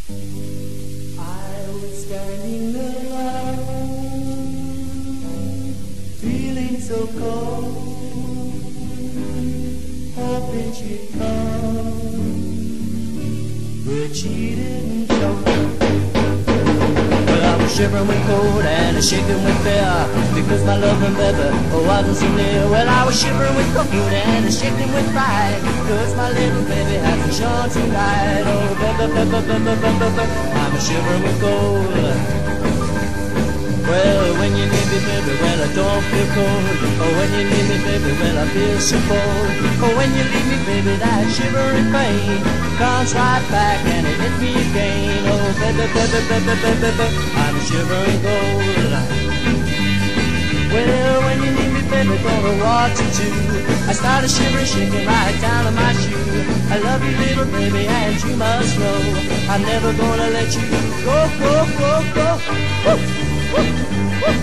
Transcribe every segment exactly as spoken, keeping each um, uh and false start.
I was standing alone, feeling so cold, hoping she'd come, but she didn't show. Well, I was shivering with cold and shaking with fear, because my loving baby wasn't so near. Well, I was shivering with cold and shaking with pride, because my little baby hasn't shown tonight. Oh, baby, baby, baby, baby, baby, I'm shivering with cold. Well, when you need me, baby, well, I don't feel cold. Oh, when you need me, baby, well, I feel so cold. Oh, when you leave me, baby, that shivering pain comes right back and it hits me again. Oh, baby, baby, baby, baby, baby, I'm shivering cold. Well, when you need me, baby, don't know what to do. I started shivering, shaking right down to my shoe. I love you, little baby, and you must know I'm never gonna let you go, go, go, go. Woo, woo, woo.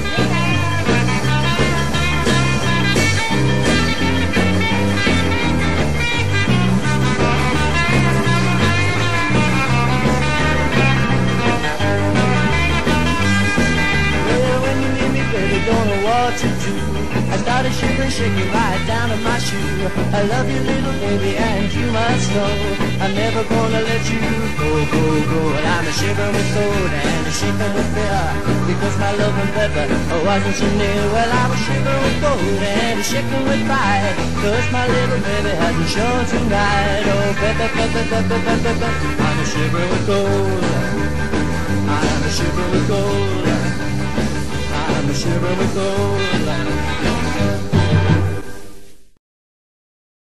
Don't know what to do. I started shivering, shaking right down to my shoe. I love you, little baby, and you must know I'm never gonna let you go, go, go. And I'm a shivering with cold and a shaking with fear, because my loving baby wasn't so near. Well, I was shivering with cold and a shaking with pride, because my little baby hasn't shown tonight. Oh, baby, baby, baby, baby, baby, I'm a shivering with cold. I'm a shivering with cold. I'm a shivering with cold.